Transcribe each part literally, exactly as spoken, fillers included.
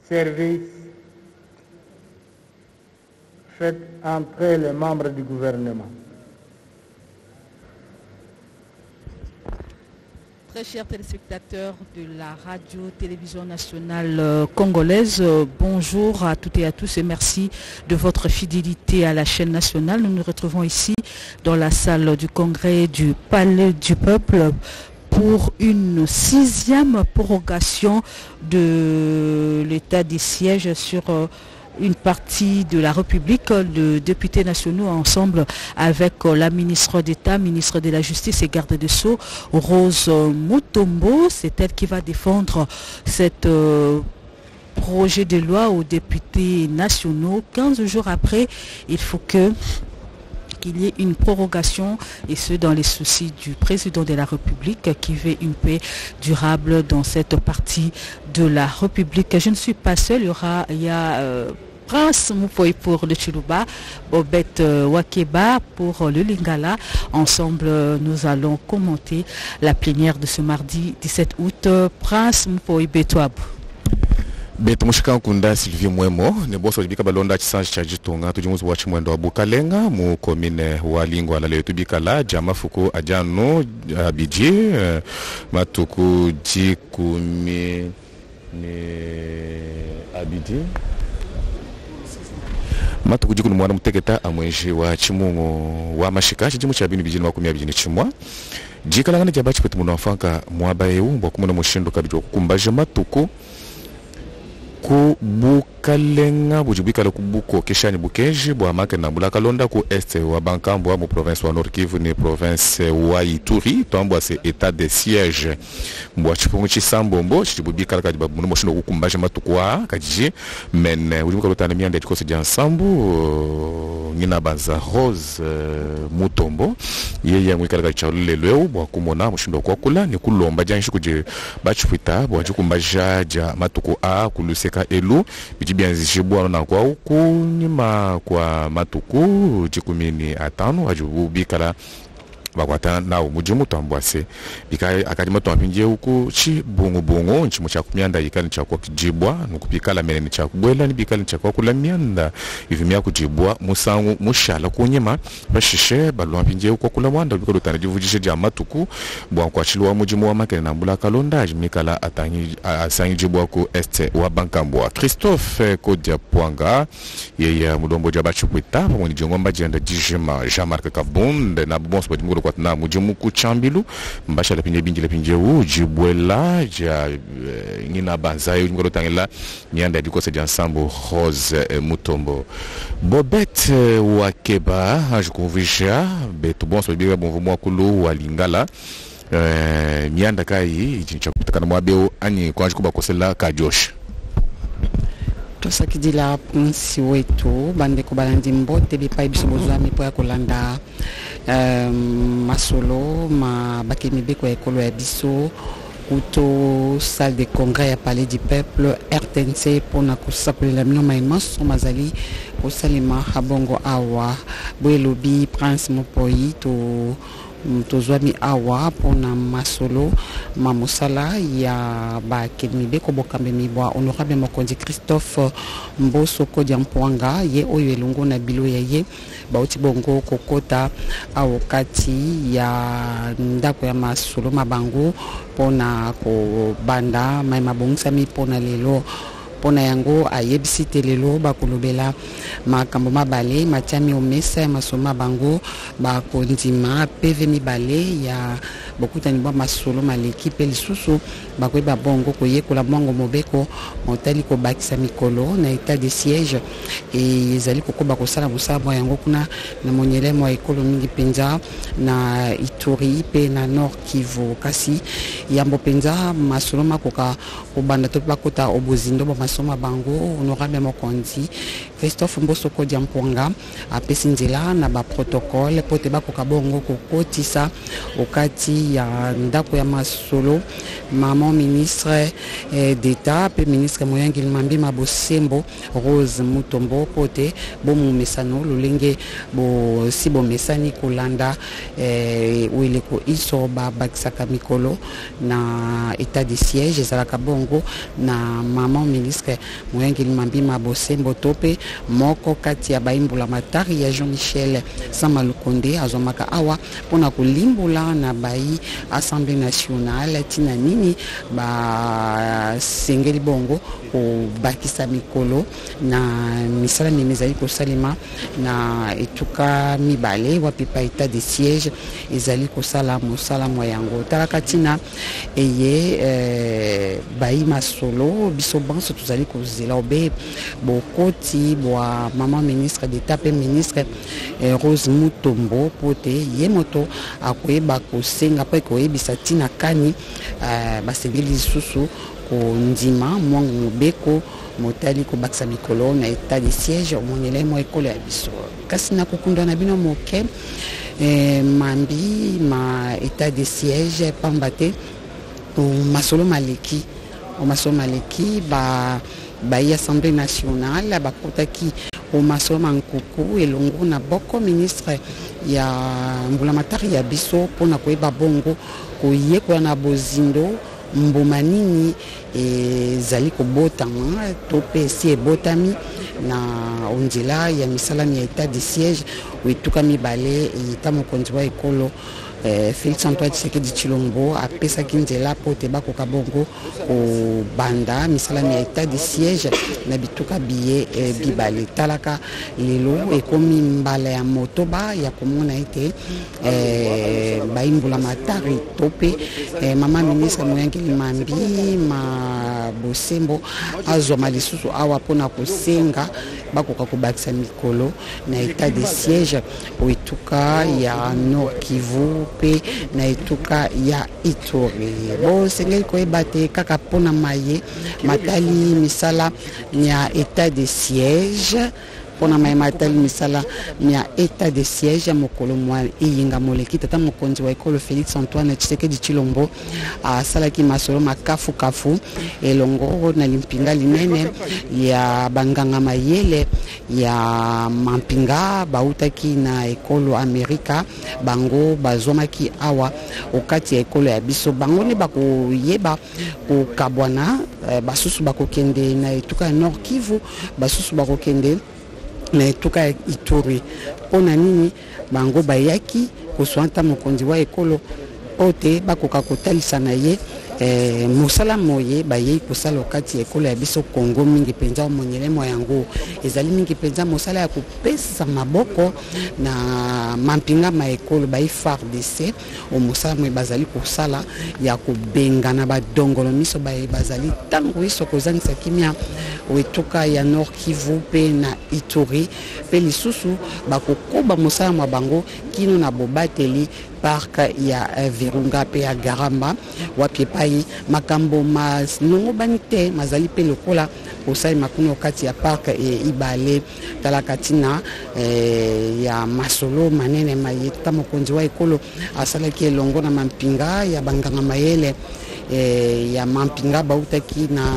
service, faites entrer les membres du gouvernement. Très chers téléspectateurs de la radio-télévision nationale euh, congolaise, euh, bonjour à toutes et à tous et merci de votre fidélité à la chaîne nationale. Nous nous retrouvons ici dans la salle du congrès du Palais du Peuple pour une sixième prorogation de l'état des sièges sur euh, une partie de la République. Les députés nationaux ensemble avec la ministre d'État, ministre de la Justice et garde des Sceaux, Rose Mutombo, c'est elle qui va défendre cet euh, projet de loi aux députés nationaux. quinze jours après, il faut que qu'il y ait une prorogation et ce dans les soucis du président de la République qui veut une paix durable dans cette partie de la République. Je ne suis pas seul, il y aura il y a euh, Prince Moupoy pour le Chiluba, Bobette euh, Wakeba pour le Lingala. Ensemble, euh, nous allons commenter la plénière de ce mardi dix-sept août. Prince Moupoy Betouab. Beto mushika nkunda Sylvie Mwemo ne boso libika balonda chisanji cha jitunga tujimuzi wa chimwendo wa Bukalenga mu komine wa Lingwa la leo tubikala jama fuku ajano abiji uh, matuku jikumi ne abidi matuku jikuni mwana muteketa amweje wa chimungu wa mashika chijimu cha binu bijini makumi abijini chimwa jikalangana jabachi kwetu muna wafanka mwabaeu mwa kumuna mushindo kabijwa kukumbaje matuku ku Bukalenga bujibikala ku buko keshani bukeji bwa make na bulaka londa ku este wa Bankambo mu province wa Nord Kivu ni province wa Ituri tombo se état de siège mbwa chipungu chisambombo chibubikala kadi babu mushindo kukumbaje matukwa kajije men ujibikala lotana miande tikose ja ensemble ngina banza Rose uh, Mutombo yeye mwikala kachalule leo bwa kumona mushindo kwa kula ni kulomba janshi kuje bachipita bwa chikumbaja ja matuko a kuluseka elu bijibianzishibwa na kwa huku nyima kwa matuku jikumini atano ajubikala bakwata nawo mujimu tambwase bikai akadima twampinje huku chi bungu bungu nchi mucha kumyanda ikali cha kwa kijibwa nukupikala meneni cha kubwela ni bikali cha kwa kula myanda ivimya kujibwa musangu mushala kunyima bashishe balwampinje huko kula mwanda bikalo tanajivujishe ja matuku bwa kwa chilwa mujimu wa makene na mbula kalonda jimikala atanyi asanyi jibwa ku este wa Bankambo. Christophe Kodia Pwanga yeye mudombo jabachu kwita pamoni jongomba jenda dijima Jean-Marc Kabonde na bonso badimu kwa na mujimu kuchambilu mbasha lapinje binji lapinje u jibwela ja uh, ngina banzayo ngoro tangela nyanda dikose ja ensemble Rose uh, Mutombo Bobette uh, Wakeba ajukuvisha betu bonso biga bonvumo kulu wa Lingala uh, nyanda kai ichincha kutakana mwabeo anyi kwa jikuba kosela ka Josh tosakidila prinsi wetu bande kubalandi mbote bipai biso bozwami po ya kolanda um, masolo ma bakemi beko ekolo ya biso kuto salle de congrès ya Palais du Peuple R T N C pona kosakolela mino maimaso mazali kosalima habongo awa boelobi Prince Mopoyi to tozwami awa pona masolo mamosala ya ba kelmibe ko bokambe mibwa honorable mokonzi Christophe Mboso Kodia Mpwanga ye oyo elongo na bilo ya ye bauti bongo kokota awokati ya ndako ya masolo mabango pona ko banda mai mabongisami pona lelo pona yango ayebisi telelo bakolobela makambo mabale matiami omesa ya masoma bango bakondima P V mibale ya bokutani bwa masolo maleki pe lisusu bakoyeba bongo koyekola mwango mobeko motali kobakisa mikolo na état de siège e ezali kokoba kosala mosala mwa yango kuna na monyele mwa ekolo mingi penza na Ituri pe na Nord Kivu kasi yambo penza masolo makoka kobanda to bakota obozindo ba masoma bango honorable mokonzi Christophe Mbosoko Diampuanga apesi nzela na ba protocole pote bakoka bongo kokotisa okati ya ndako ya masolo maman ministre eh, d'État pe ministre Moyangili Mambima Bosembo Rose Mutombo pote bomu mesano lolenge bo si bo mesani kolanda eh, uile ko iso ba bakisaka mikolo na état de siège ezalaka bongo na maman ministre Moyangili Mambima Bosembo tope moko kati ya baimbula matari ya Jean-Michel Samalukonde azomaka awa pona kolimbula na bai Assemblée nationale tina nini ba sengeli bongo ko bakisa mikolo na misala mimezali ko salima na etuka mibale wapipa état de siège ezali ko sala mosala moyango talaka tina eye eh, bai masolo biso banso tuzali ko zela obe bokoti bwa maman ministre d'État pe ministre eh, Rose Mutombo pote ye moto akoyeba kosenga pe koyebisa tina kani eh, basengeli susu ko ndima mwangu mobeko motali ko baksa mikolo na état de siège omonele mo ekolo ya biso kasi na kokundwa na bino moke eh, mambi ma état de siège pambate o masolo maleki o masolo maleki ba ba Assemblée nationale bakotaki o masolo mankuku elongo na boko ministre ya mbulamatari ya biso pona koyeba bongo koyekola na bozindo mboma nini ezali kobotama to pe si ebotami na onzela ya misalami ya état de siège wetuka mibale eta mokonzi wa ekolo eh, Félix Antoine Tshisekedi Tshilombo apesaki nzela po te bakoka bongo kobanda misalami ya état de siège na bituka biye eh, bibale talaka lelo ekomi mbala ya motoba ya komona ete eh, baimbula matari tope eh, mama ministre Moyangili Mambi ma Bosembo azoma lisusu awa pona kosenga bakoka kobakisa mikolo na état de siège oituka ya Nord Kivu pe na etuka ya Ituri bo sengeli koyeba te kaka pona maye matali misala ya état de siège pona maye matali misala ya état de siège ya mokolo mwa iyinga moleki tata mokonzi wa ekolo Félix Antoine Tshisekedi Tshilombo asalaki masolo makafu kafu elongo na limpinga linene ya banganga mayele ya mampinga bautaki na ekolo Amerika bango bazomaki awa okati ya ekolo ya biso bango ne bakoyeba kokabwana basusu bakokende na etuka ya Nord Kivu basusu bakokende na etuka ya Ituri pona nini bango bayaki koswanta mokonzi wa ekolo ote bakoka kotalisa na ye eh, mosala moye bayei kosala okati ekolo ya biso Kongo mingi penza omonyele mo yango ezali mingi penza mosala ya kopesa maboko na mampinga ma ekolo bai F A R D C o mosala moye bazali kosala ya kobengana badongolo miso bai bazali tango iso kozangisa kimia wetuka ya Nord Kivu pe na Ituri pe lisusu bakokoba mosala mwa bango kino na bobateli park ya uh, Virunga pe ya Garamba wapi pai makambo mas nongo banite mazali pe lokola osai makuno okati ya park e ibale talakatina e, ya masolo manene mayeta mokonzi wa ekolo asalaki elongo na mampinga ya banganga mayele e, ya mampinga bautaki na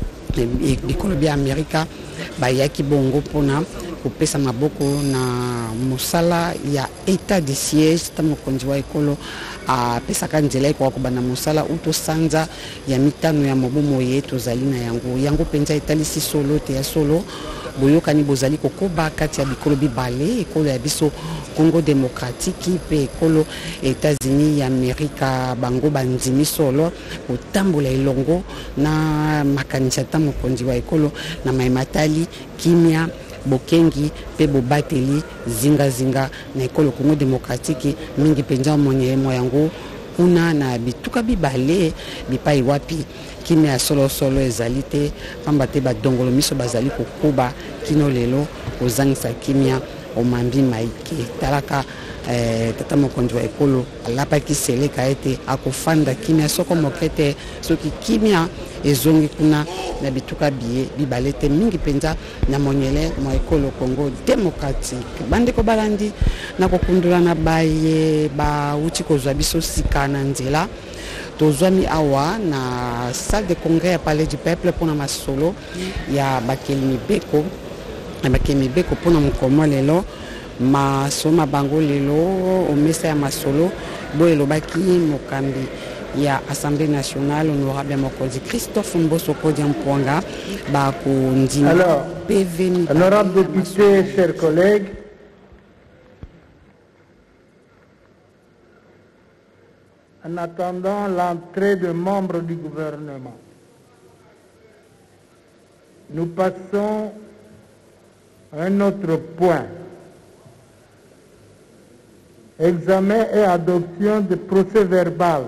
e, bikolo bya Amerika bayaki bongo pona kopesa maboko na mosala ya état de siège ta mokonzi wa ekolo a pesa ka nzela kwa kubana mosala uto sanza ya mitano ya mobomo yetu zali na yango yango penza etalisi solo te ya solo boyokani bozali kokoba kati ya bikolo bibale ekolo ya biso Congo démocratique pe ekolo États-Unis ya Amerika bango banzimi solo kotambola elongo na makanisa ta mokonzi wa ekolo na maimatali kimia bokengi pe bobateli zinga zinga na ekolo Congo démocratique mingi penza monye mo yango kuna na bituka bibale bipai wapi kime ya solo solo ezalite pamba te badongolo miso bazali kokuba kino lelo kozangisa kimia omambi maike talaka eh, tata mokonzi wa ekolo alapaki seleka ete akofanda kimia soko mokete soki kimia ezongi kuna na bituka biye bibalete mingi penza na monyele mo ekolo Congo démocratique bandeko balandi na kokundula na baye ba uti kozwa biso sika na nzela tozwami awa na salle de congrès ya palais du peuple pona masolo ya bakeli mibeko ya bakeli mibeko pona mokomo lelo masoma bango lelo omesa ya masolo bo elobaki mokambi ya Assemblée nationale honorable mokonzi Christophe Mbosso Kodiam Pwanga ba ko ndima Alors, P V ni honorables députés, chers collègues, en attendant l'entrée de membres du gouvernement, nous passons à un autre point. Examen et adoption de procès-verbal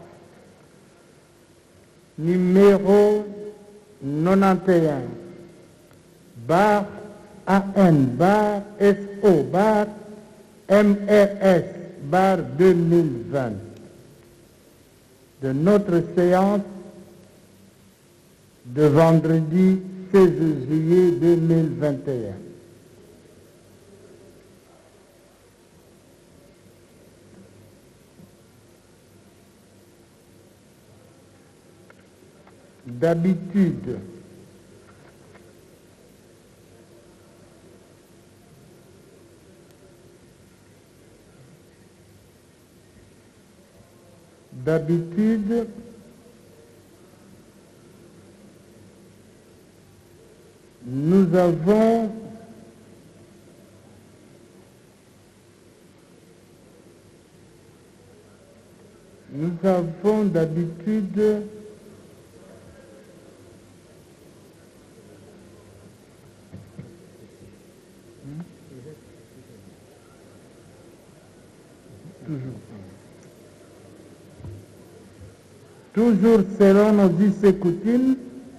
numéro quatre-vingt-onze, bar A N, bar S O, bar M R S, bar deux mille vingt, de notre séance de vendredi seize juillet deux mille vingt et un. D'habitude, d'habitude, nous avons nous avons d'habitude Toujours selon nos us et coutumes,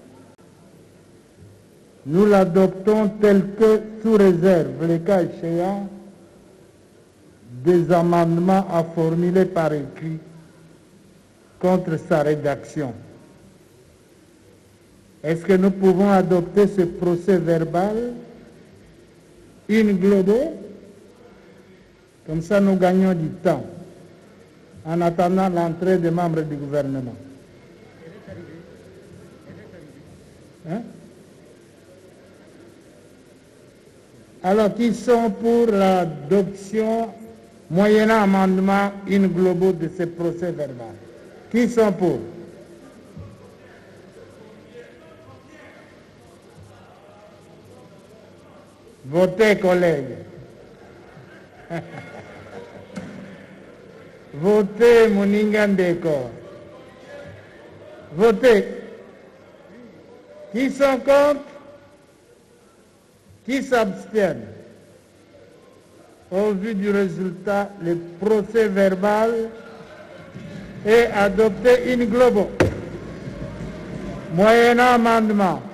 nous l'adoptons tel que, sous réserve, les cas échéants, des amendements à formuler par écrit contre sa rédaction. Est-ce que nous pouvons adopter ce procès verbal in globo? Comme ça, nous gagnons du temps en attendant l'entrée des membres du gouvernement. Hein? Alors, qui sont pour l'adoption, moyennant amendement in globo de ce procès verbal? Qui sont pour? Votez, collègues. Votez, Moninga Ndeko. Votez. Qui sont contre? Qui s'abstiennent? Au vu du résultat, le procès verbal est adopté in globo. Moyennant amendement.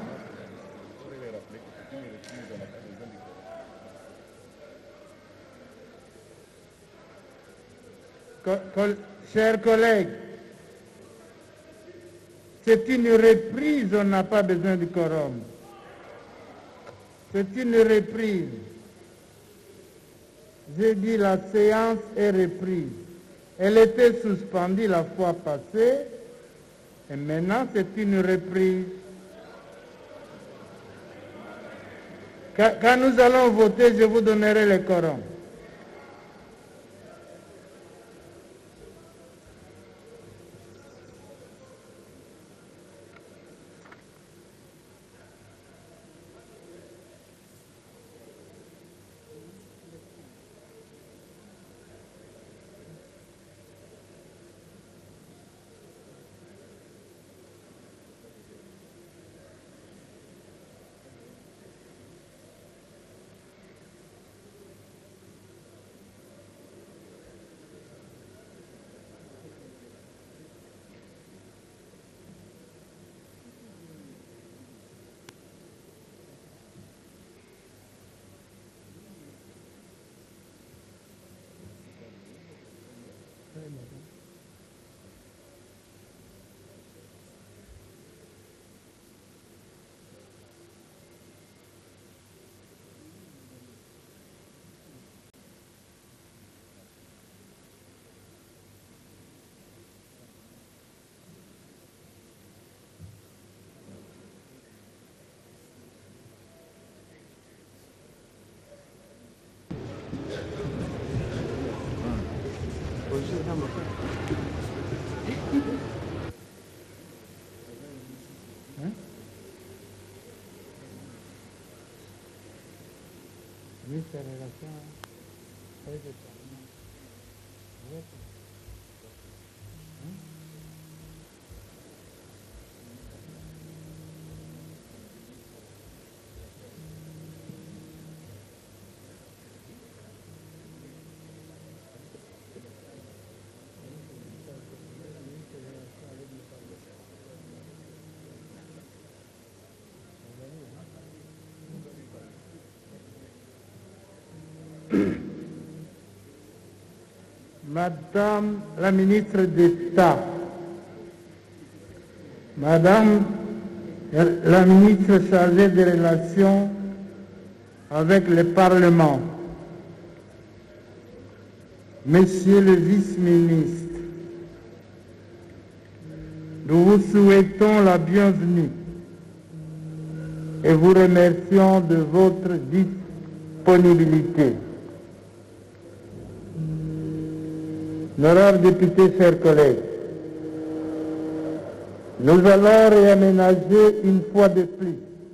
Chers collègues, c'est une reprise, on n'a pas besoin de quorum. C'est une reprise. J'ai dit la séance est reprise. Elle était suspendue la fois passée et maintenant c'est une reprise. Quand, quand nous allons voter, je vous donnerai le quorum. Hein? Oui, c'est relation avec le Parlement. Oui. Hein? Madame la ministre d'État, Madame la ministre chargée des relations avec le Parlement, Monsieur le vice-ministre, nous vous souhaitons la bienvenue et vous remercions de votre disponibilité. Honorables députés, chers collègues, nous allons réaménager une fois de plus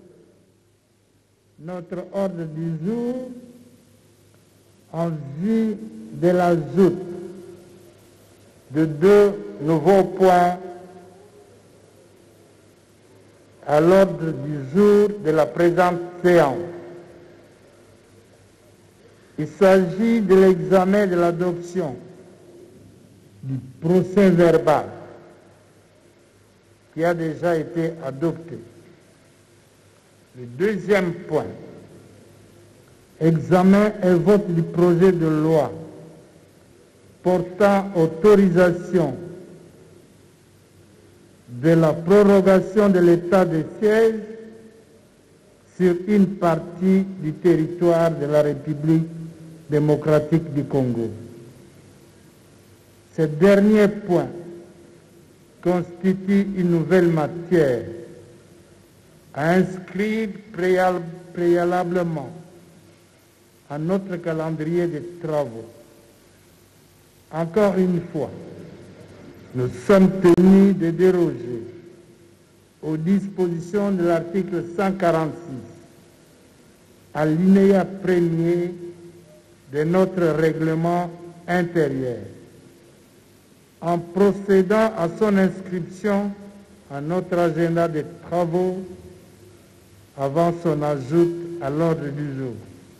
notre ordre du jour en vue de l'ajout de deux nouveaux points à l'ordre du jour de la présente séance. Il s'agit de l'examen de l'adoption du procès verbal qui a déjà été adopté. Le deuxième point, examen et vote du projet de loi portant autorisation de la prorogation de l'état de siège sur une partie du territoire de la République démocratique du Congo. Ce dernier point constitue une nouvelle matière à inscrire préalablement à notre calendrier de travaux. Encore une fois, nous sommes tenus de déroger aux dispositions de l'article cent quarante-six, alinéa premier de notre règlement intérieur, en procédant à son inscription à notre agenda de travaux avant son ajout à l'ordre du jour.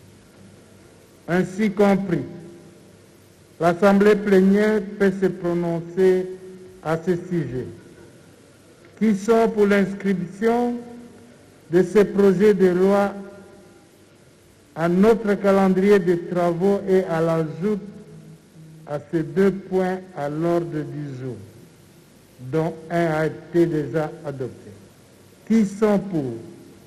Ainsi compris, l'Assemblée plénière peut se prononcer à ce sujet. Qui sont pour l'inscription de ces projets de loi à notre calendrier de travaux et à l'ajout à ces deux points à l'ordre du jour, dont un a été déjà adopté? Qui sont pour?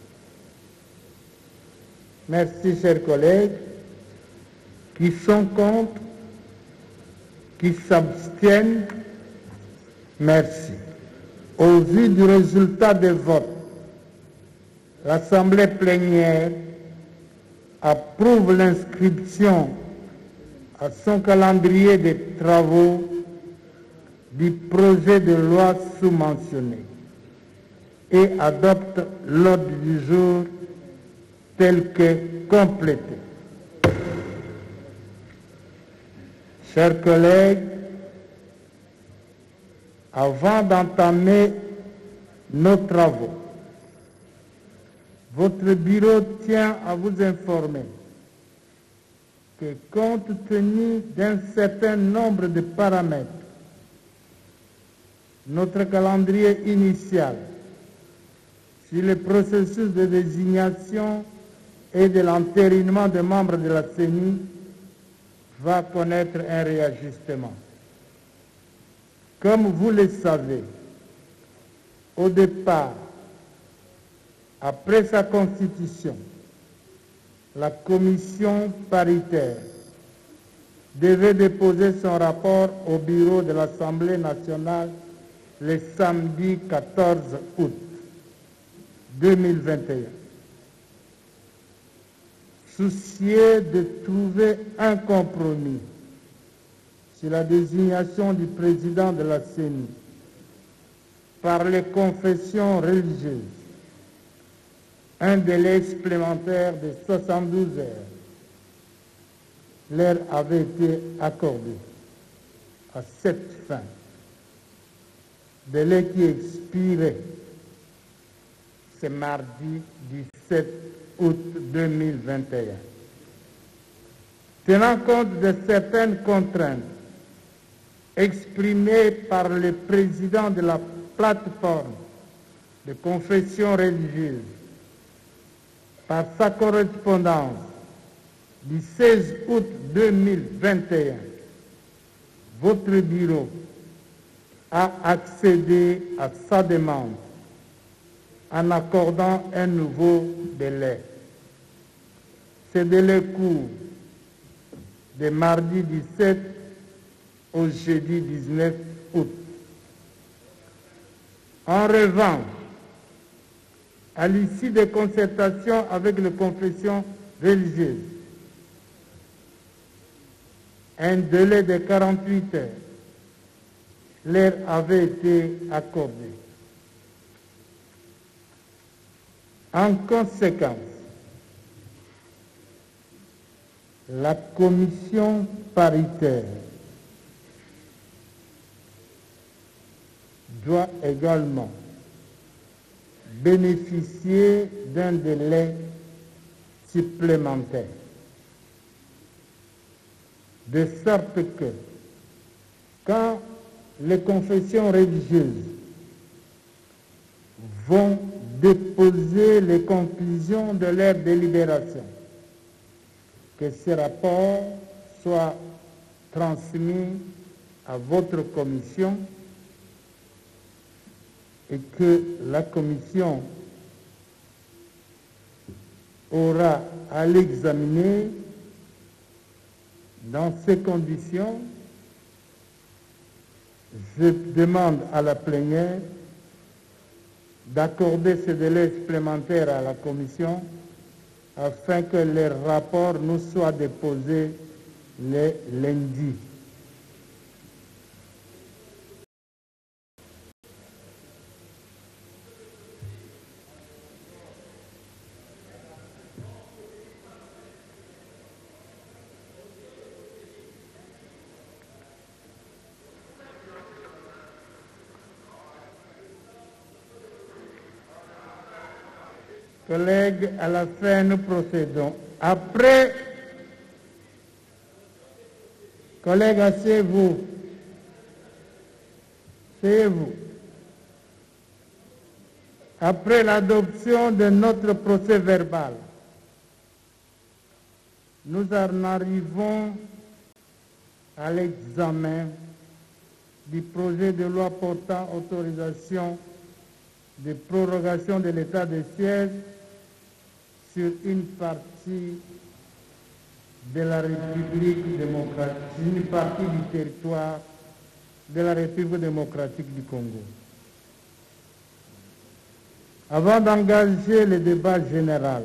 Merci, chers collègues. Qui sont contre? Qui s'abstiennent? Merci. Au vu du résultat des votes, l'Assemblée plénière approuve l'inscription à son calendrier de travaux du projet de loi sous-mentionné et adopte l'ordre du jour tel que complété. Chers collègues, avant d'entamer nos travaux, votre bureau tient à vous informer que compte tenu d'un certain nombre de paramètres, notre calendrier initial sur le processus de désignation et de l'entérinement des membres de la C E N I va connaître un réajustement. Comme vous le savez, au départ, après sa constitution, la commission paritaire devait déposer son rapport au bureau de l'Assemblée nationale le samedi quatorze août deux mille vingt et un. Soucieux de trouver un compromis sur la désignation du président de la C E N I par les confessions religieuses un délai supplémentaire de soixante-douze heures leur avait été accordé à cette fin, délai qui expirait ce mardi dix-sept août deux mille vingt et un. Tenant compte de certaines contraintes exprimées par le président de la plateforme de confession religieuse par sa correspondance du seize août deux mille vingt et un, votre bureau a accédé à sa demande en accordant un nouveau délai. Ce délai court de mardi dix-sept au jeudi dix-neuf août. En revanche, à l'issue des concertations avec les confessions religieuses, un délai de quarante-huit heures leur avait été accordé. En conséquence, la commission paritaire doit également bénéficier d'un délai supplémentaire, de sorte que quand les confessions religieuses vont déposer les conclusions de leur délibération, que ce rapport soit transmis à votre commission et que la commission aura à l'examiner. Dans ces conditions, je demande à la plénière d'accorder ce délai supplémentaire à la commission afin que les rapports nous soient déposés le lundi. Collègues, à la fin, nous procédons. Après, collègues, asseyez-vous. Asseyez-vous. Après l'adoption de notre procès verbal, nous en arrivons à l'examen du projet de loi portant autorisation de prorogation de l'état de siège sur une partie de la République démocratique, une partie du territoire de la République démocratique du Congo. Avant d'engager le débat général,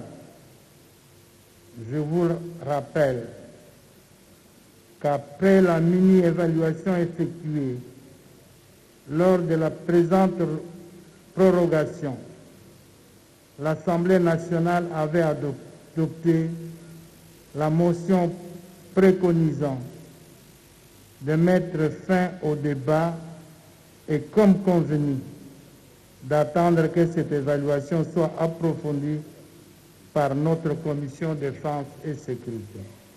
je vous rappelle qu'après la mini-évaluation effectuée lors de la présente prorogation, l'Assemblée nationale avait adopté la motion préconisant de mettre fin au débat et, comme convenu, d'attendre que cette évaluation soit approfondie par notre commission défense et sécurité.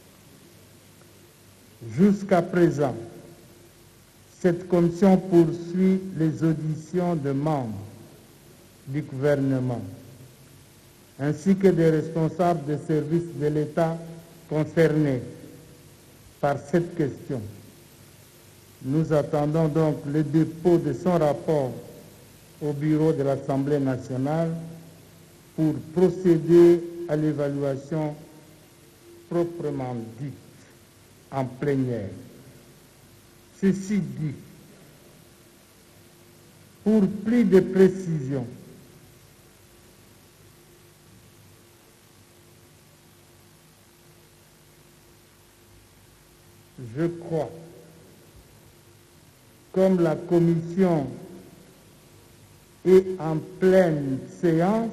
Jusqu'à présent, cette commission poursuit les auditions de membres du gouvernement, ainsi que des responsables des services de l'État concernés par cette question. Nous attendons donc le dépôt de son rapport au bureau de l'Assemblée nationale pour procéder à l'évaluation proprement dite en plénière. Ceci dit, pour plus de précision, je crois comme la commission est en pleine séance,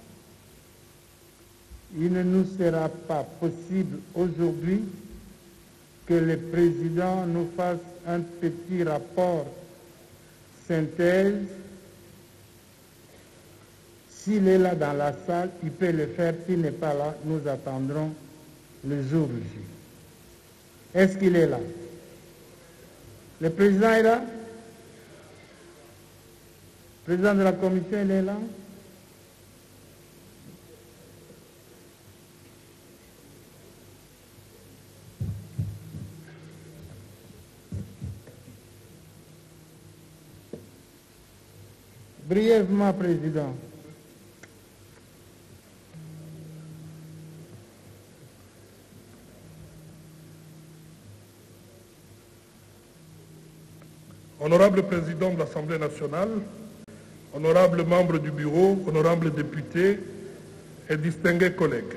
il ne nous sera pas possible aujourd'hui que le président nous fasse un petit rapport synthèse. S'il est là dans la salle, il peut le faire. S'il n'est pas là, nous attendrons le jour J. Est-ce qu'il est là? Le président est là? Le président de la commission, il est là? Brièvement, Président. Honorable Président de l'Assemblée nationale, honorables membres du Bureau, honorables députés et distingués collègues,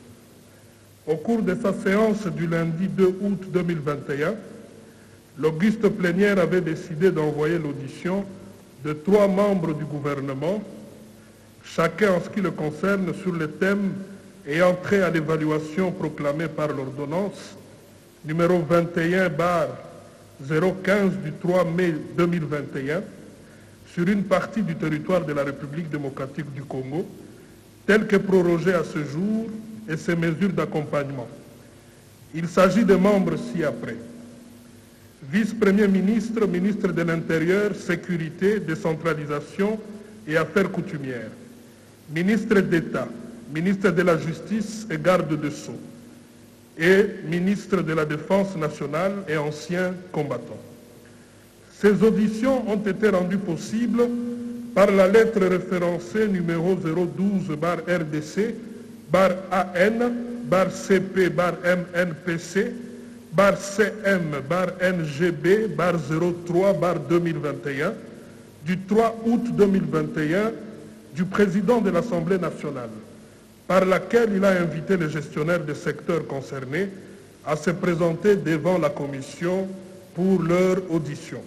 au cours de sa séance du lundi deux août deux mille vingt et un, l'auguste plénière avait décidé d'envoyer l'audition de trois membres du gouvernement, chacun en ce qui le concerne sur le thème ayant trait à l'évaluation proclamée par l'ordonnance numéro vingt et un barre zéro quinze du trois mai deux mille vingt et un sur une partie du territoire de la République démocratique du Congo, telle que prorogée à ce jour et ses mesures d'accompagnement. Il s'agit de membres ci-après. Vice-premier ministre, ministre de l'Intérieur, Sécurité, Décentralisation et Affaires coutumières. Ministre d'État, ministre de la Justice et garde de Sceaux. Et ministre de la Défense nationale et ancien combattant. Ces auditions ont été rendues possibles par la lettre référencée numéro zéro douze barre R D C barre A N barre C P barre M N P C barre C M barre N G B barre zéro trois barre deux mille vingt et un du trois août deux mille vingt et un du président de l'Assemblée nationale, par laquelle il a invité les gestionnaires des secteurs concernés à se présenter devant la commission pour leur audition.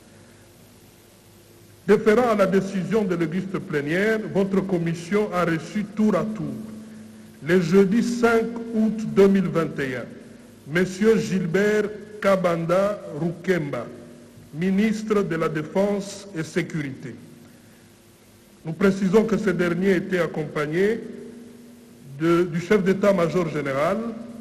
Déférant à la décision de l'auguste plénière, votre commission a reçu tour à tour, le jeudi cinq août deux mille vingt et un, M. Gilbert Kabanda Rukemba, ministre de la Défense et Sécurité. Nous précisons que ce dernier était accompagné de, du chef d'état-major général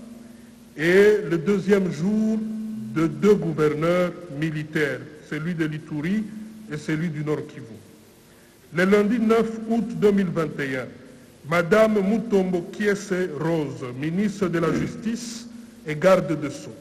et le deuxième jour de deux gouverneurs militaires, celui de l'Ituri et celui du Nord Kivu. Le lundi neuf août deux mille vingt et un, Madame Mutombo Kiese Rose, ministre de la Justice et garde de Sceaux,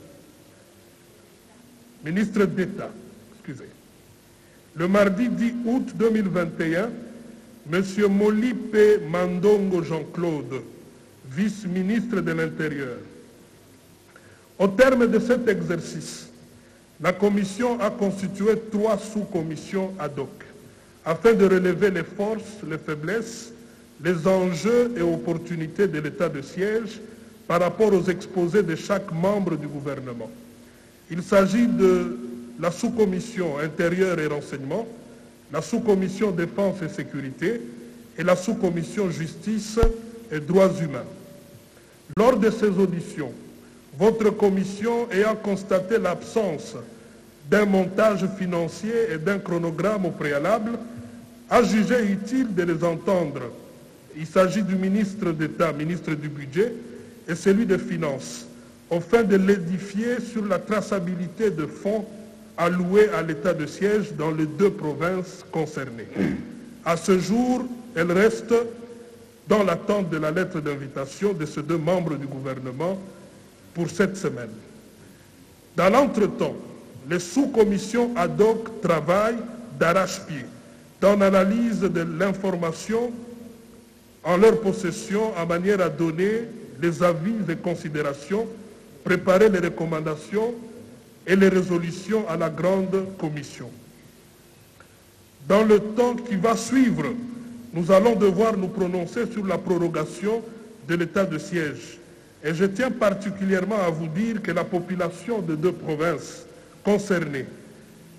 ministre d'État, excusez. Le mardi dix août deux mille vingt et un, M. Molipe Mandongo Jean-Claude, vice-ministre de l'Intérieur. Au terme de cet exercice, la Commission a constitué trois sous-commissions ad hoc afin de relever les forces, les faiblesses, les enjeux et opportunités de l'état de siège par rapport aux exposés de chaque membre du gouvernement. Il s'agit de la sous-commission intérieure et renseignement, la sous-commission défense et sécurité et la sous-commission justice et droits humains. Lors de ces auditions, votre commission ayant constaté l'absence d'un montage financier et d'un chronogramme au préalable, a jugé utile de les entendre. Il s'agit du ministre d'État, ministre du Budget, et celui des Finances, afin de l'édifier sur la traçabilité de fonds alloués à l'état de siège dans les deux provinces concernées. À ce jour, elle reste dans l'attente de la lettre d'invitation de ces deux membres du gouvernement pour cette semaine. Dans l'entretemps, les sous-commissions ad hoc travaillent d'arrache-pied dans l'analyse de l'information en leur possession en manière à donner les avis et considérations, préparer les recommandations et les résolutions à la grande commission. Dans le temps qui va suivre, nous allons devoir nous prononcer sur la prorogation de l'état de siège. Et je tiens particulièrement à vous dire que la population de deux provinces concernées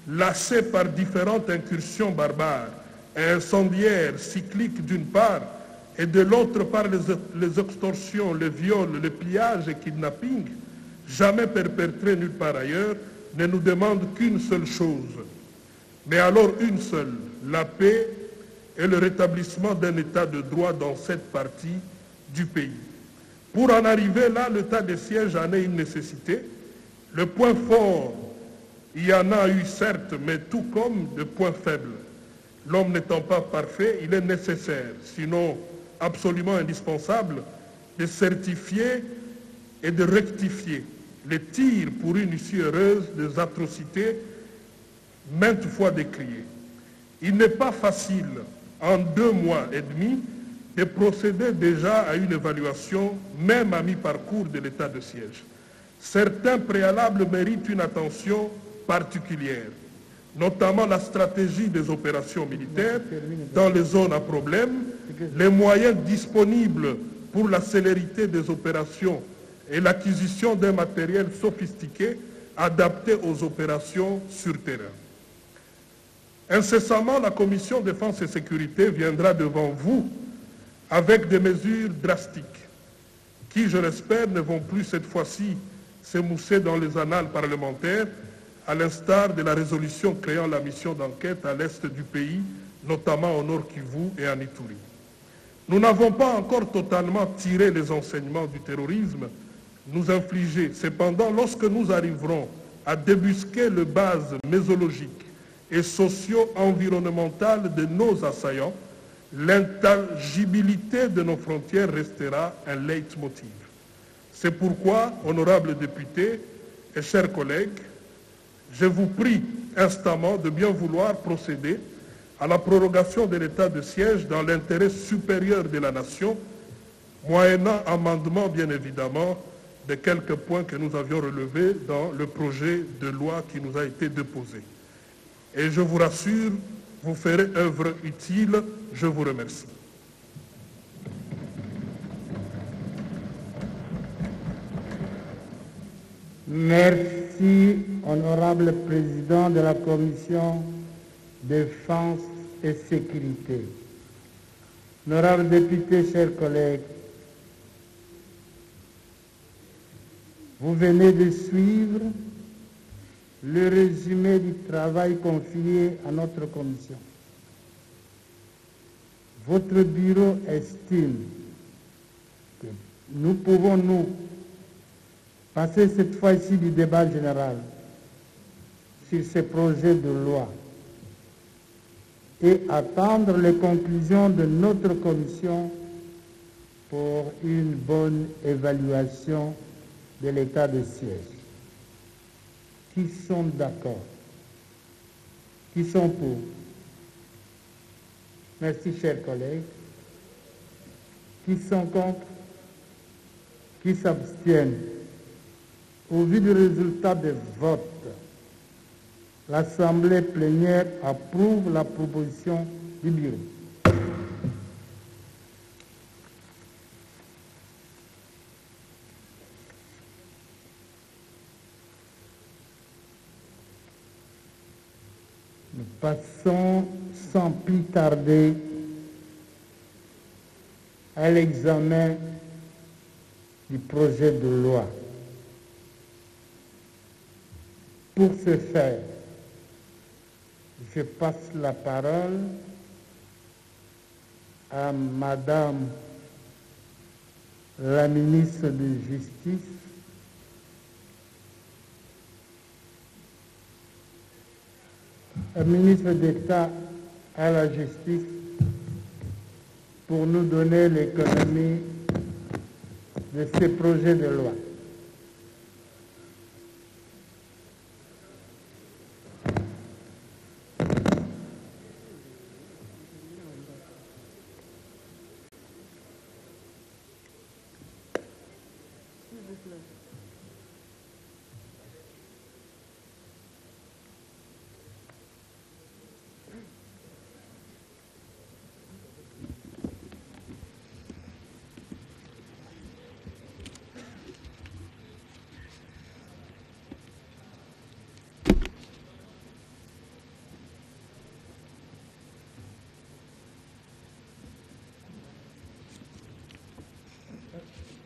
lassés par différentes incursions barbares et incendiaires cycliques d'une part, et de l'autre part les, les extorsions, les viols, le pillage et kidnapping, jamais perpétrés nulle part ailleurs, ne nous demandent qu'une seule chose, mais alors une seule, la paix et le rétablissement d'un état de droit dans cette partie du pays. Pour en arriver là, l'état de siège en est une nécessité. Le point fort, il y en a eu certes, mais tout comme de points faibles. L'homme n'étant pas parfait, il est nécessaire, sinon absolument indispensable, de certifier et de rectifier les tirs pour une issue heureuse des atrocités maintes fois décriées. Il n'est pas facile, en deux mois et demi, de procéder déjà à une évaluation, même à mi-parcours de l'état de siège. Certains préalables méritent une attention particulière, notamment la stratégie des opérations militaires dans les zones à problème, les moyens disponibles pour la célérité des opérations et l'acquisition d'un matériel sophistiqué adapté aux opérations sur terrain. Incessamment, la Commission Défense et Sécurité viendra devant vous avec des mesures drastiques qui, je l'espère, ne vont plus cette fois-ci s'émousser dans les annales parlementaires, à l'instar de la résolution créant la mission d'enquête à l'est du pays, notamment au Nord Kivu et en Ituri. Nous n'avons pas encore totalement tiré les enseignements du terrorisme nous infliger. Cependant, lorsque nous arriverons à débusquer les bases mésologiques et socio-environnementales de nos assaillants, l'intangibilité de nos frontières restera un leitmotiv. C'est pourquoi, honorables députés et chers collègues, je vous prie instamment de bien vouloir procéder à la prorogation de l'état de siège dans l'intérêt supérieur de la nation, moyennant amendement bien évidemment de quelques points que nous avions relevés dans le projet de loi qui nous a été déposé. Et je vous rassure, vous ferez œuvre utile. Je vous remercie. Merci, honorable président de la Commission Défense et Sécurité. Honorables députés, chers collègues, vous venez de suivre le résumé du travail confié à notre commission. Votre bureau estime que nous pouvons, nous, passer cette fois-ci du débat général sur ces projets de loi et attendre les conclusions de notre commission pour une bonne évaluation de l'état de siège. Qui sont d'accord? Qui sont pour? Merci, chers collègues. Qui sont contre? Qui s'abstiennent? Au vu du résultat des votes, l'Assemblée plénière approuve la proposition du bureau. Nous passons sans plus tarder à l'examen du projet de loi. Pour ce faire, je passe la parole à Madame la ministre de Justice, la ministre d'État à la Justice, pour nous donner l'économie de ces projets de loi.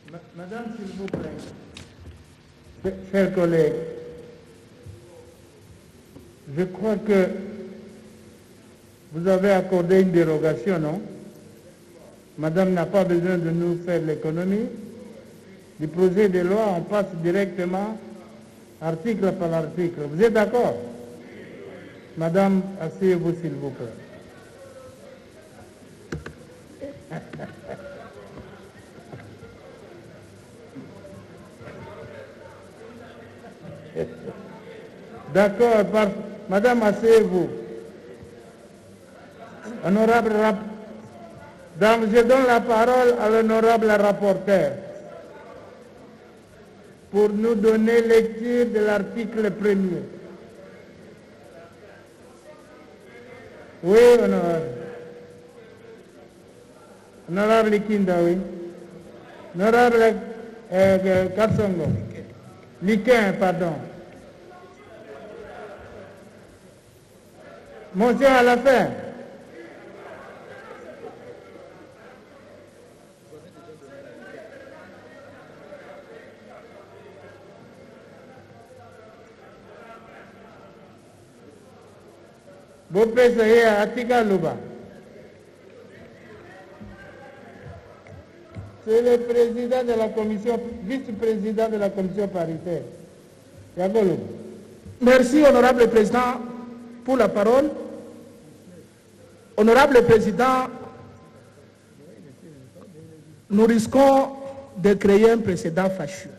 Madame, s'il vous plaît. Chers collègues, je crois que vous avez accordé une dérogation, non? Madame n'a pas besoin de nous faire l'économie. Du projet de loi, on passe directement article par article. Vous êtes d'accord? Madame, asseyez-vous s'il vous plaît. D'accord, par... Madame, asseyez-vous. Honorable rap... Donc, je donne la parole à l'honorable rapporteur pour nous donner lecture de l'article premier. Oui, honorable. Honorable Kinda, oui. Honorable euh, Katsongo. Liquin, pardon. Monsieur à la fin. Bopé Atika Luba. C'est le président de la commission, vice-président de la commission paritaire. Yagolo. Merci, honorable président, pour la parole. Honorable président, nous risquons de créer un précédent fâcheux.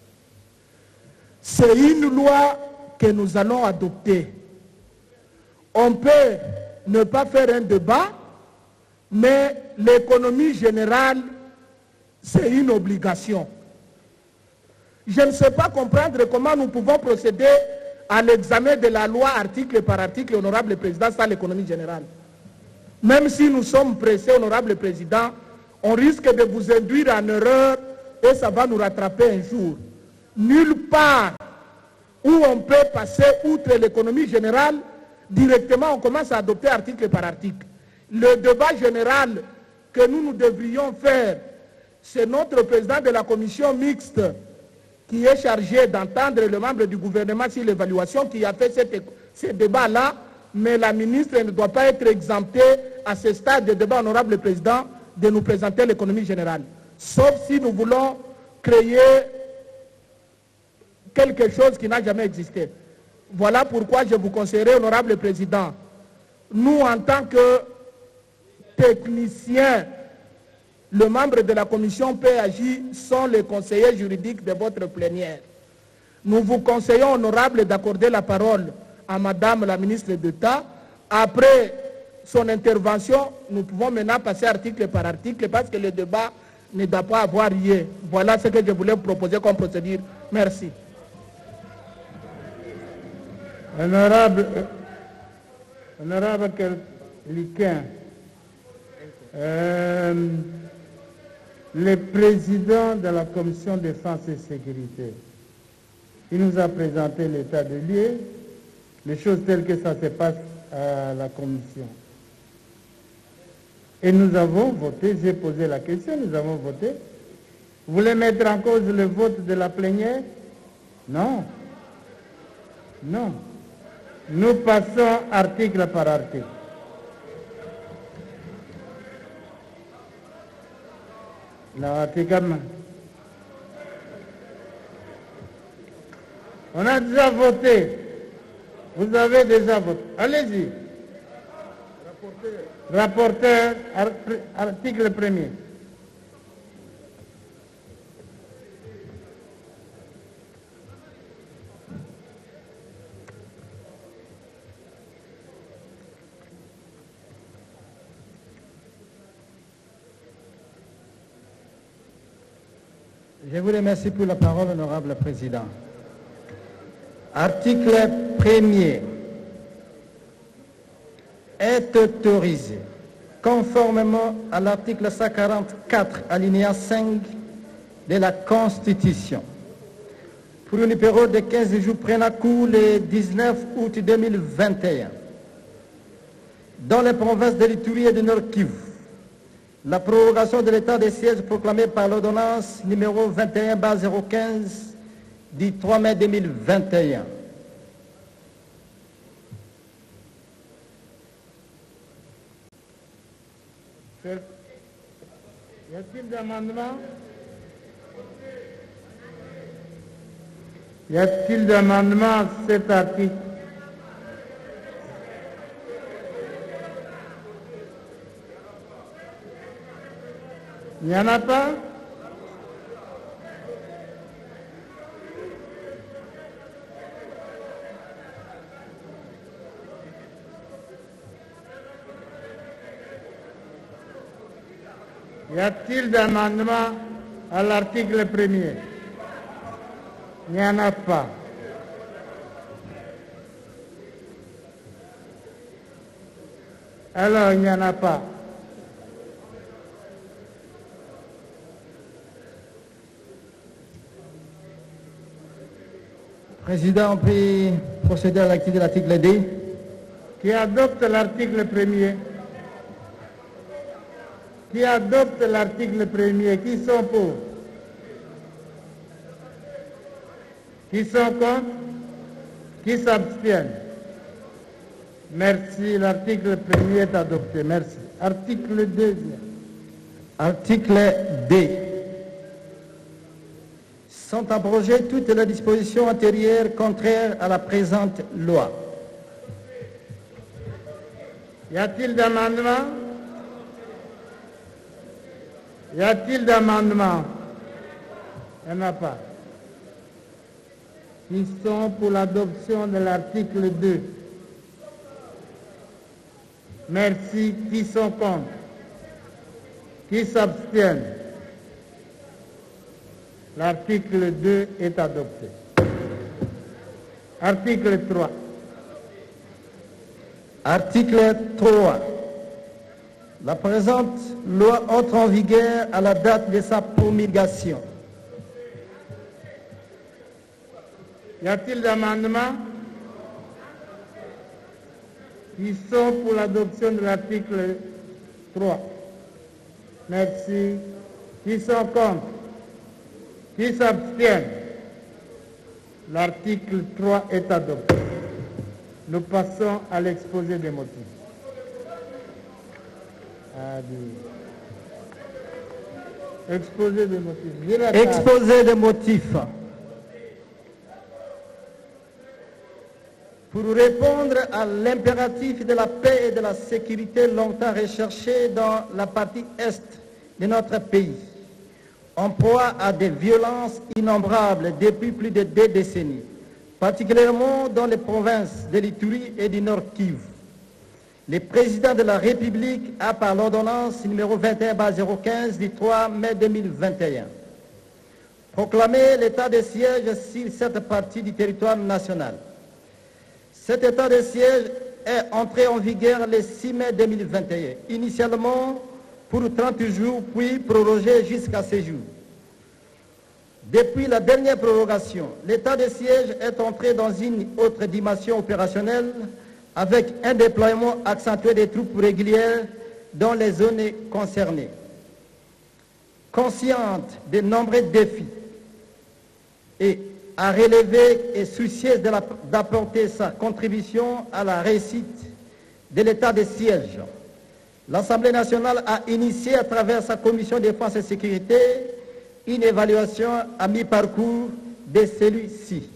C'est une loi que nous allons adopter. On peut ne pas faire un débat, mais l'économie générale, c'est une obligation. Je ne sais pas comprendre comment nous pouvons procéder à l'examen de la loi article par article, honorable président, sans l'économie générale. Même si nous sommes pressés, honorable président, on risque de vous induire en erreur et ça va nous rattraper un jour. Nulle part où on peut passer outre l'économie générale, directement on commence à adopter article par article. Le débat général que nous, nous devrions faire, c'est notre président de la commission mixte qui est chargé d'entendre le membre du gouvernement sur l'évaluation qui a fait cette, ce débat-là, mais la ministre ne doit pas être exemptée à ce stade de débat, honorable président, de nous présenter l'économie générale. Sauf si nous voulons créer quelque chose qui n'a jamais existé. Voilà pourquoi je vous conseillerais, honorable président, nous en tant que techniciens, le membre de la commission P A J sont les conseillers juridiques de votre plénière. Nous vous conseillons, honorable, d'accorder la parole à madame la ministre d'État. Après son intervention, nous pouvons maintenant passer article par article parce que le débat ne doit pas avoir lieu. Voilà ce que je voulais vous proposer comme procédure. Merci. Honorable, honorable Liquin, euh, le président de la commission défense et sécurité, il nous a présenté l'état de lieu, les choses telles que ça se passe à la commission. Et nous avons voté, j'ai posé la question, nous avons voté. Vous voulez mettre en cause le vote de la plénière? Non. Non. Nous passons article par article. On a déjà voté. Vous avez déjà voté. Allez-y. Rapporteur, article premier. Je vous remercie pour la parole, honorable président. Article premier. Est autorisé, conformément à l'article cent quarante-quatre, alinéa cinq de la Constitution, pour une période de quinze jours prenant cours le dix-neuf août deux mille vingt et un, dans les provinces de l'Ituri et de Nord-Kivu, la prorogation de l'état de siège proclamé par l'ordonnance numéro vingt et un barre zéro quinze du trois mai deux mille vingt et un. Y a-t-il d'amendements? Y a-t-il d'amendements à cet article? Il n'y en a pas? Y a-t-il d'amendements à l'article premier? Il n'y en a pas. Alors, il n'y en a pas. Président, on peut procéder à l'activité de l'article D. Qui adopte l'article premier? Qui adopte l'article premier? Qui sont pour? Qui sont contre? Qui s'abstiennent? Merci. L'article premier est adopté. Merci. Article deuxième. Article D. Sont abrogées toutes les dispositions antérieures contraires à la présente loi. Y a-t-il d'amendements? Y a-t-il d'amendements? Il n'y en a pas. Qui sont pour l'adoption de l'article deux? Merci. Qui sont contre? Qui s'abstiennent? L'article deux est adopté. Article trois. Article trois. La présente loi entre en vigueur à la date de sa promulgation. Y a-t-il d'amendements? Qui sont pour l'adoption de l'article trois? Merci. Qui sont contre? Qui s'abstiennent? L'article trois est adopté. Nous passons à l'exposé des motifs. Exposé des motifs. Exposé des motifs. Pour répondre à l'impératif de la paix et de la sécurité longtemps recherché dans la partie est de notre pays, en proie à des violences innombrables depuis plus de deux décennies, particulièrement dans les provinces de l'Ituri et du Nord Kivu. Le président de la République a, par l'ordonnance numéro vingt et un barre zéro quinze du trois mai deux mille vingt et un, proclamé l'état de siège sur cette partie du territoire national. Cet état de siège est entré en vigueur le six mai deux mille vingt et un, initialement pour trente jours, puis prorogé jusqu'à ce jour. Depuis la dernière prorogation, l'état de siège est entré dans une autre dimension opérationnelle avec un déploiement accentué des troupes régulières dans les zones concernées. Consciente des nombreux défis et à relever et soucieuse d'apporter sa contribution à la réussite de l'état de siège, l'Assemblée nationale a initié à travers sa commission défense et sécurité une évaluation à mi-parcours de celui-ci.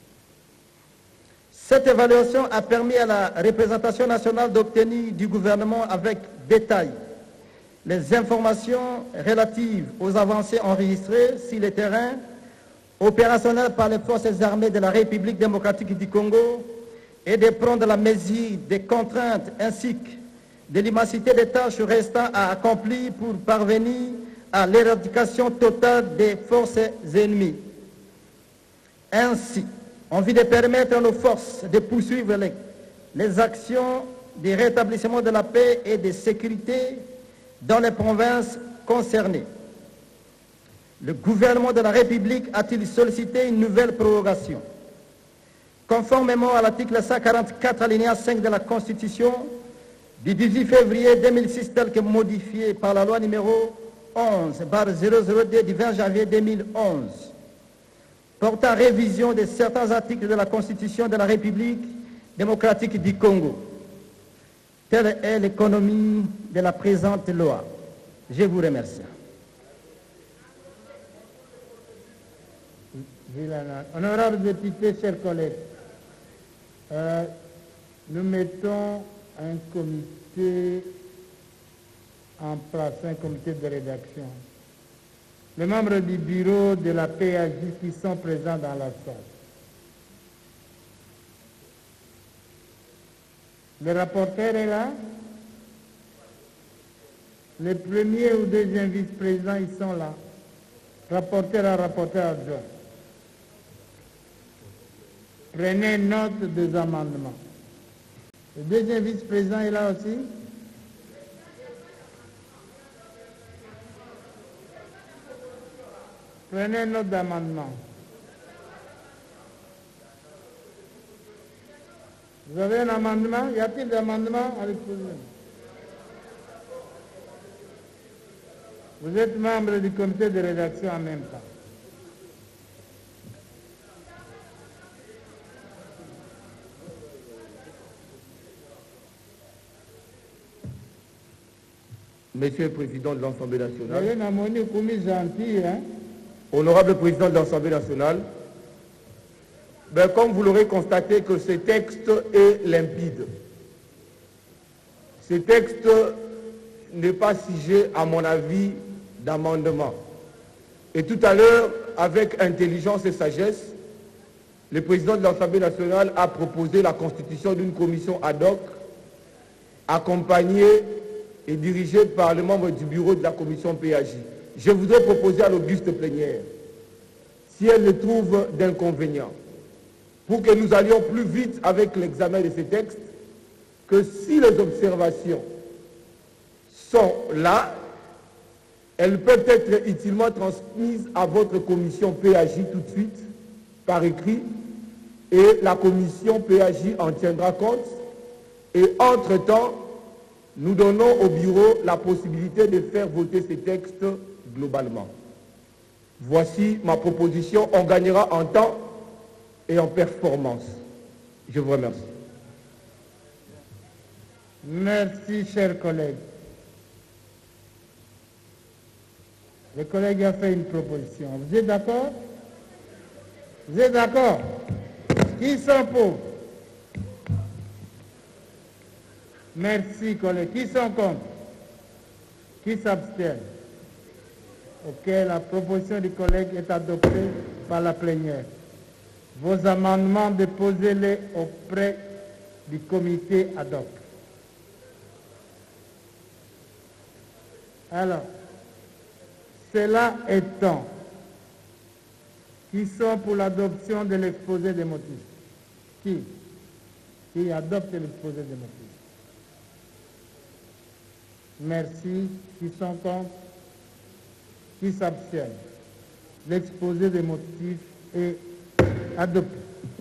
Cette évaluation a permis à la représentation nationale d'obtenir du gouvernement avec détail les informations relatives aux avancées enregistrées sur le terrain opérationnel par les forces armées de la République démocratique du Congo et de prendre la mesure des contraintes ainsi que de l'immensité des tâches restant à accomplir pour parvenir à l'éradication totale des forces ennemies. Ainsi, en vue de permettre à nos forces de poursuivre les, les actions de rétablissement de la paix et de sécurité dans les provinces concernées, le gouvernement de la République a-t-il sollicité une nouvelle prorogation? Conformément à l'article cent quarante-quatre alinéa cinq de la Constitution, du dix-huit février deux mille six tel que modifié par la loi numéro onze barre zéro zéro deux du vingt janvier deux mille onze portant révision de certains articles de la Constitution de la République démocratique du Congo. Telle est l'économie de la présente loi. Je vous remercie. Honorables députés, chers collègues, euh, nous mettons un comité en place, un comité de rédaction. Les membres du bureau de la P A J qui sont présents dans la salle. Le rapporteur est là. Les premiers ou deuxième vice-présidents, ils sont là. Rapporteur à rapporteur adjoint. Prenez note des amendements. Le deuxième vice-président est là aussi. Prenez note d'amendement. Vous avez un amendement? Y a-t-il d'amendement à l'exposer? Vous êtes membre du comité de rédaction en même temps. Monsieur le Président de l'Assemblée nationale, Vous avez un amoni commis gentil, hein? Honorable Président de l'Assemblée nationale, ben, comme vous l'aurez constaté que ce texte est limpide. Ce texte n'est pas sujet, à mon avis, d'amendement. Et tout à l'heure, avec intelligence et sagesse, le Président de l'Assemblée nationale a proposé la constitution d'une commission ad hoc, accompagnée et dirigée par les membres du bureau de la commission P A J. Je voudrais proposer à l'auguste plénière, si elle ne trouve d'inconvénient, pour que nous allions plus vite avec l'examen de ces textes, que si les observations sont là, elles peuvent être utilement transmises à votre commission P A J tout de suite, par écrit, et la commission P A J en tiendra compte, et entre-temps, nous donnons au bureau la possibilité de faire voter ces textes globalement. Voici ma proposition. On gagnera en temps et en performance. Je vous remercie. Merci, chers collègues. Le collègue a fait une proposition. Vous êtes d'accord? Vous êtes d'accord? Qui sont pour? Merci, collègues. Qui sont contre? Qui s'abstiennent? Ok, la proposition du collègue est adoptée par la plénière. Vos amendements, déposez-les auprès du comité ad hoc. Alors, cela étant, qui sont pour l'adoption de l'exposé des motifs? Qui? Qui adopte l'exposé des motifs? Merci. Qui sont contre? Qui s'abstiennent? L'exposé des motifs est adopté.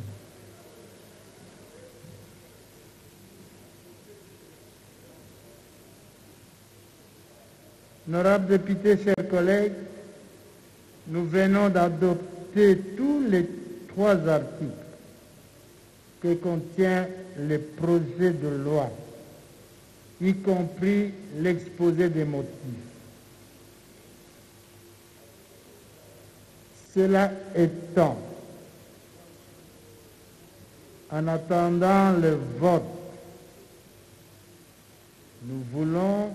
Honorables députés, chers collègues, nous venons d'adopter tous les trois articles que contient le projet de loi, y compris l'exposé des motifs. Cela étant, en attendant le vote, nous voulons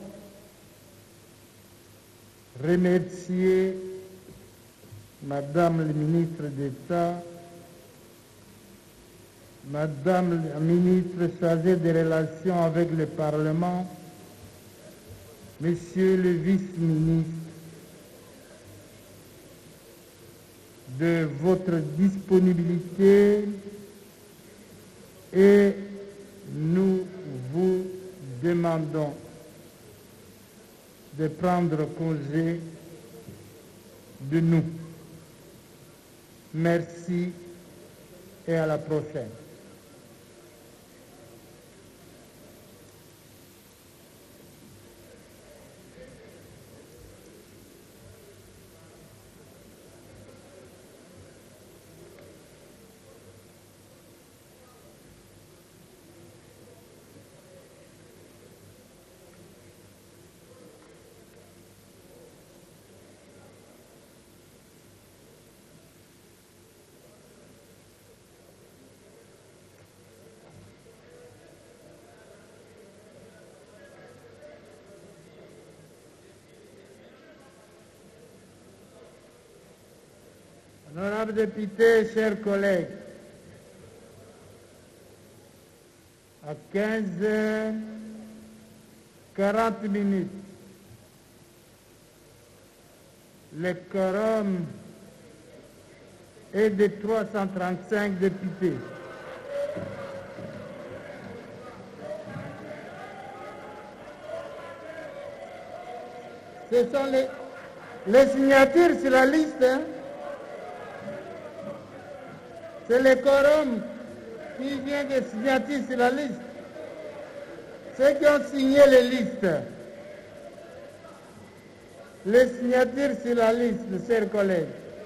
remercier Madame le ministre d'État, Madame la ministre chargée des relations avec le Parlement, Monsieur le vice-ministre, de votre disponibilité et nous vous demandons de prendre congé de nous. Merci et à la prochaine. Honorables députés, chers collègues, à quinze heures quarante minutes, le quorum est de trois cent trente-cinq députés. Ce sont les, les signatures sur la liste. Hein? C'est le quorum qui vient de signatures sur la liste. Ceux qui ont signé les listes. Les signatures sur la liste, chers collègues.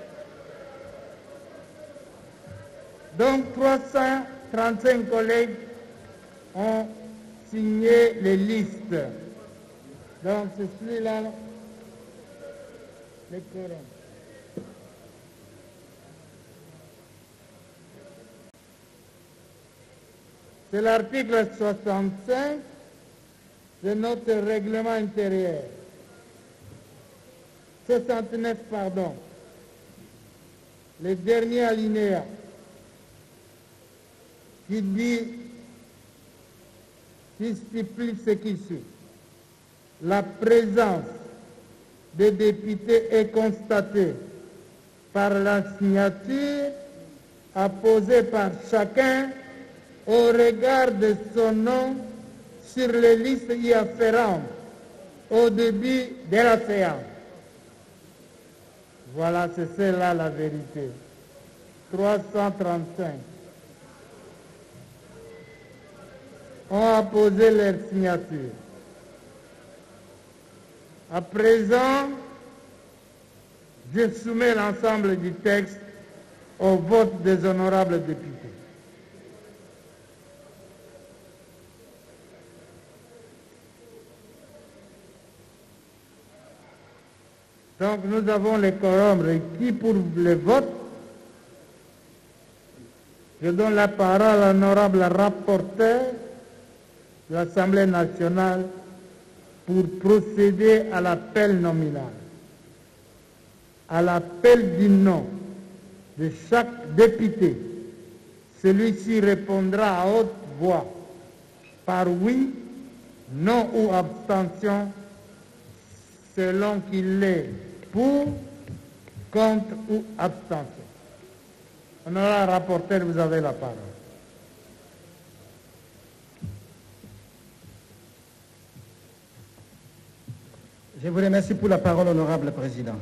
Donc, trois cent trente-cinq collègues ont signé les listes. Donc, c'est celui-là, le quorum. C'est l'article soixante-cinq de notre règlement intérieur. soixante-neuf, pardon. Le dernier alinéa qui dit, qui stipule ce qui suit. La présence des députés est constatée par la signature apposée par chacun au regard de son nom sur les listes y afférentes au début de la séance. Voilà, c'est celle-là la vérité. trois cent trente-cinq ont apposé leur signature. À présent, je soumets l'ensemble du texte au vote des honorables députés. Donc nous avons les quorums requis pour le vote. Je donne la parole à l'honorable rapporteur de l'Assemblée nationale pour procéder à l'appel nominal. À l'appel du nom de chaque député, celui-ci répondra à haute voix par oui, non ou abstention, selon qu'il est pour, contre ou abstention. Honorable rapporteur, vous avez la parole. Je vous remercie pour la parole, honorable président.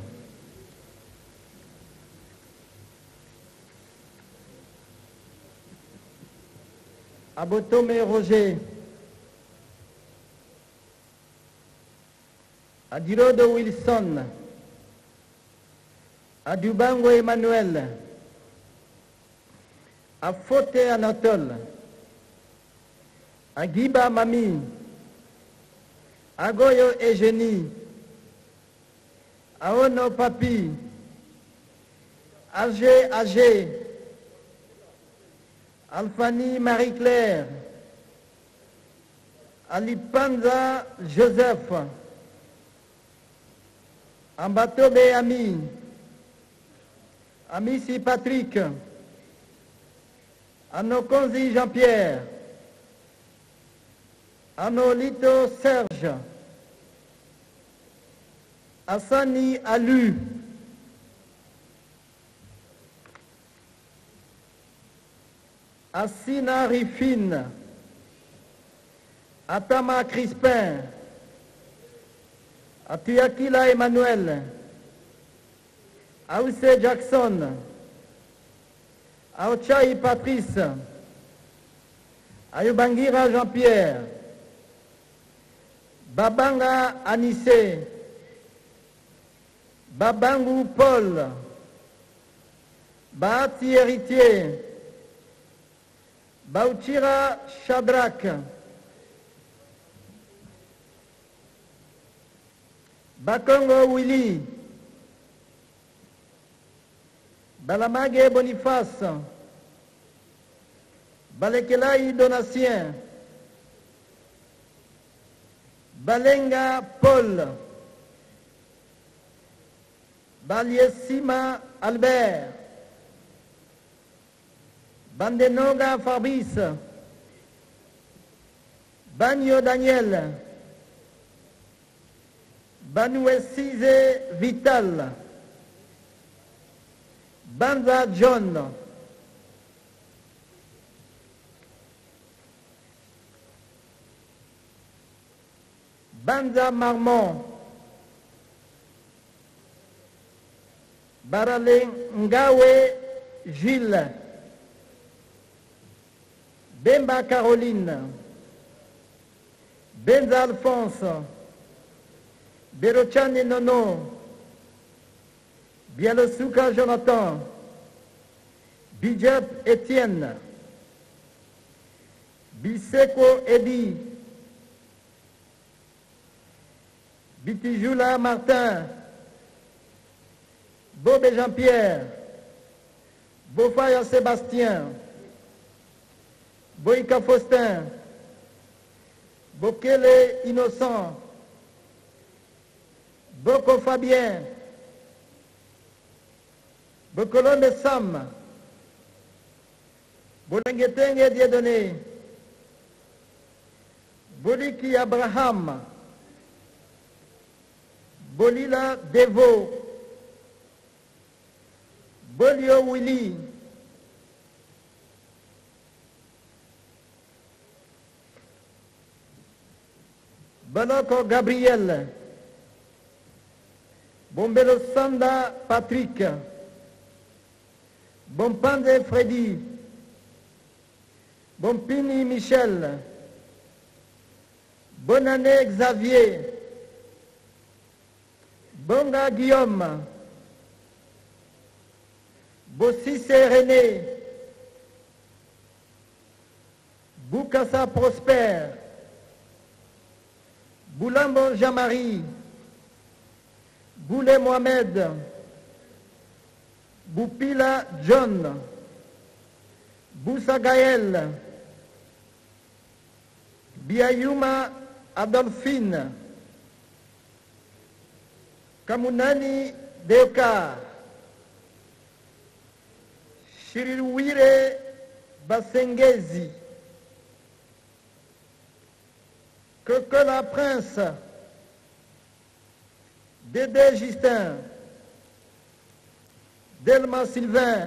Abotome Roger, Adirodo Wilson, Adubango Emmanuel, Afote Anatole, Agiba Mami, Agoyo Eugénie, Aono Papi, Agé Agé, Alfani Marie-Claire, Alipanza Joseph, Ambatobe Ami, Amissi Patrick, Anokonzi Jean-Pierre, Anolito Serge, Hassani Alu, Assina Rifine, Atama Crispin, Atiakila Emmanuel, Aousse Jackson, Aochai Patrice, Ayubangira Jean-Pierre, Babanga Anissé, Babangu Paul, Bahati Héritier, Bauchira Shadrach, Bakongo Willy, Balamage Boniface, Balekelai Donatien, Balenga Paul, Baliesima Albert, Bandenonga Fabrice, Bagno Daniel, Banouessize Vital, Banza John, Banza Marmont, Barale Ngawe Gilles, Bemba Caroline, Benza Alphonse, Berochan Nono, Bialosuka Jonathan, Bijep Etienne, Biseko Edi, Bitijula Martin, Bobe Jean-Pierre, Bofaya Sébastien, Boïka Faustin, Bokele Innocent, Boko Fabien, Bokolonde Sam, Bolengetenge Dieudonné, Boliki Abraham, Bolila Devo, Bolio Willy, Baloko Gabriel, Bombelo Sanda Patrick, Bompande Freddy, Bompini Michel, Bonannée Xavier, Bonga Guillaume, Bossisse René, Boukassa Prosper, Boulambo Jean-Marie, Boulé Mohamed, Boupila John, Boussa Gaël, Biayuma Adolphine, Kamunani Deoka, Shiriwire Basengezi, Coco la Prince, Dédé Justin, Delma Sylvain,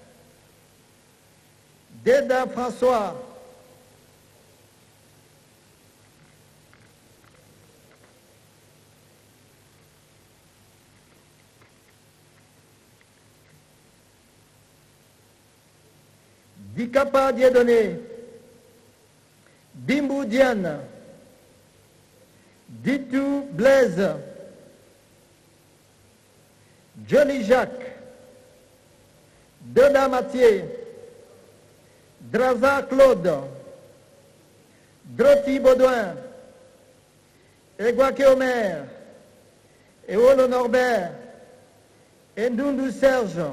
Déda François, Dikapa Dieudonné, Bimbou Diane, Ditou Blaise, Johnny Jacques, Doda Mathieu, Draza Claude, Droti Baudouin, Egwake Omer, Eolo Norbert, Ndundu Serge,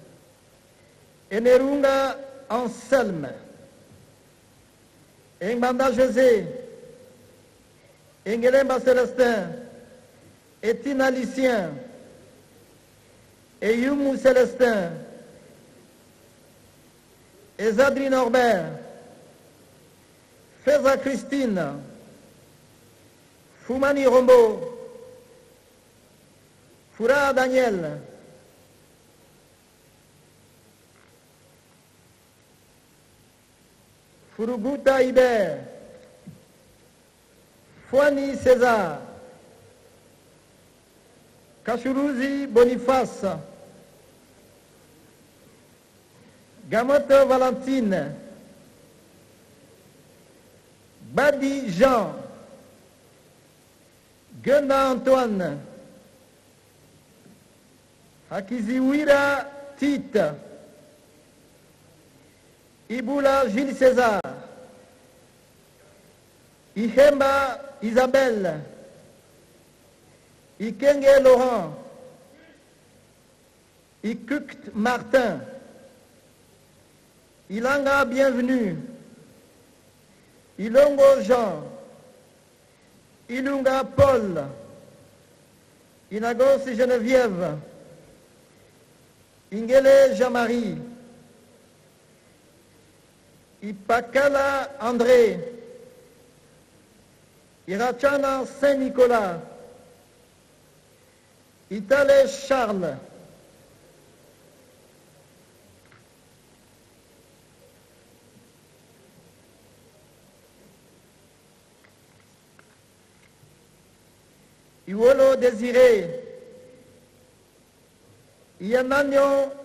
Enerunga Anselme, Engbanda José, Engelemba Célestin, Etine Alicien, Eyumou Célestin, Ezadri Norbert, Feza Christine, Foumani Rombo, Foura Daniel, Furuguta Iber, Fouani César, Kachuruzi Boniface, Gamoto Valentine, Badi Jean, Genda Antoine, Hakiziwira Tite, Iboula Gilles César, Ihemba Isabelle, Ikenge Laurent, Ikukt Martin, Ilanga Bienvenue, Ilongo Jean, Ilunga Paul, Inagos Geneviève, Ingele Jean-Marie, Ipakala André, Irachana Saint-Nicolas, Itale Charles, Iwolo Désiré, Yananyo